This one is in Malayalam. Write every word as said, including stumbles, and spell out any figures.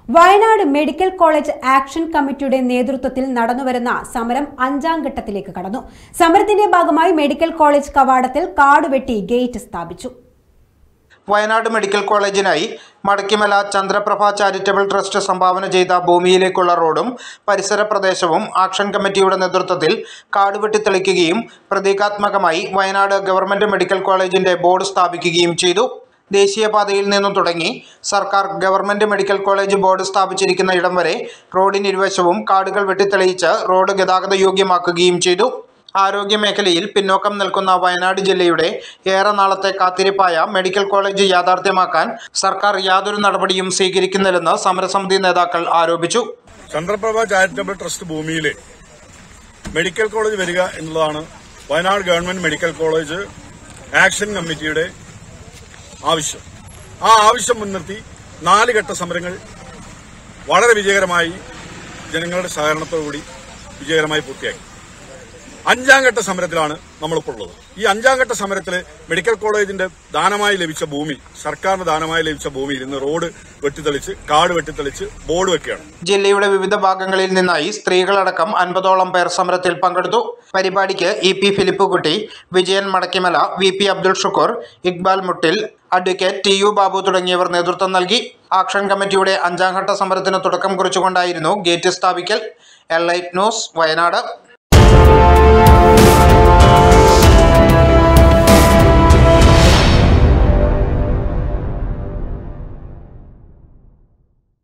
വയനാട് മെഡിക്കൽ കോളേജ് ആക്ഷൻ കമ്മിറ്റിയുടെ നേതൃത്വത്തിൽ നടന്നുവരുന്ന സമരം അഞ്ചാം ഘട്ടത്തിലേക്ക് കടന്നു. സമരത്തിന്റെ ഭാഗമായി മെഡിക്കൽ കോളേജ് കവാടത്തിൽ കാടുവെട്ടി ഗേറ്റ് സ്ഥാപിച്ചു. വയനാട് മെഡിക്കൽ കോളേജിനായി മടക്കിമല ചന്ദ്രപ്രഭ ചാരിറ്റബിൾ ട്രസ്റ്റ് സംഭാവന ചെയ്ത ഭൂമിയിലേക്കുള്ള റോഡും പരിസര പ്രദേശവും ആക്ഷൻ കമ്മിറ്റിയുടെ നേതൃത്വത്തിൽ കാടുവെട്ടി തെളിക്കുകയും പ്രതീകാത്മകമായി വയനാട് ഗവൺമെന്റ് മെഡിക്കൽ കോളേജിന്റെ ബോർഡ് സ്ഥാപിക്കുകയും ചെയ്തു. ദേശീയപാതയിൽ നിന്നും തുടങ്ങി സർക്കാർ ഗവൺമെന്റ് മെഡിക്കൽ കോളേജ് ബോർഡ് സ്ഥാപിച്ചിരിക്കുന്ന ഇടം വരെ റോഡിനിരുവശവും കാടുകൾ വെട്ടിത്തെളിയിച്ച് റോഡ് ഗതാഗത യോഗ്യമാക്കുകയും ചെയ്തു. ആരോഗ്യ മേഖലയിൽ പിന്നോക്കം നിൽക്കുന്ന വയനാട് ജില്ലയുടെ ഏറെ നാളത്തെ കാത്തിരിപ്പായ മെഡിക്കൽ കോളേജ് യാഥാർത്ഥ്യമാക്കാൻ സർക്കാർ യാതൊരു നടപടിയും സ്വീകരിക്കുന്നില്ലെന്ന് സമരസമിതി നേതാക്കൾ ആരോപിച്ചു. ചന്ദ്രപ്രഭ ചാരിറ്റബിൾ ട്രസ്റ്റ് ഭൂമിയിലെ മെഡിക്കൽ കോളേജ് വരിക എന്നുള്ളതാണ് Wayanad government medical college action കമ്മിറ്റിയുടെ ആവശ്യം. ആ ആവശ്യം മുൻനിർത്തി നാല് ഘട്ട സമരങ്ങൾ വളരെ വിജയകരമായി ജനങ്ങളുടെ സഹകരണത്തോടുകൂടി വിജയകരമായി പൂർത്തിയാക്കി. അഞ്ചാം ഘട്ട സമരത്തിലാണ് നമ്മളിപ്പോൾ ഉള്ളത്. ഈ അഞ്ചാം ഘട്ട സമരത്തിൽ മെഡിക്കൽ കോളേജിന്റെ ദാനമായി ലഭിച്ച ഭൂമി, സർക്കാരിന് ദാനമായി ലഭിച്ച ഭൂമിയിൽ ഇന്ന് റോഡ് വെട്ടിത്തെളിച്ച് കാട് വെട്ടിത്തെളിച്ച് ബോർഡ് വെക്കുകയാണ്. ജില്ലയുടെ വിവിധ ഭാഗങ്ങളിൽ നിന്നായി സ്ത്രീകളടക്കം അൻപതോളം പേർ സമരത്തിൽ പങ്കെടുത്തു. പരിപാടിക്ക് E P Philippukutty, Vijayan Madakkimala, V P Abdul Shukoor, Iqbal Muttil, advocate T U Babu തുടങ്ങിയവർ നേതൃത്വം നൽകി. ആക്ഷൻ കമ്മിറ്റിയുടെ അഞ്ചാം ഘട്ട സമരത്തിന് തുടക്കം കുറിച്ചുകൊണ്ടായിരുന്നു ഗേറ്റ് സ്ഥാപിക്കൽ. L I news, Wayanad.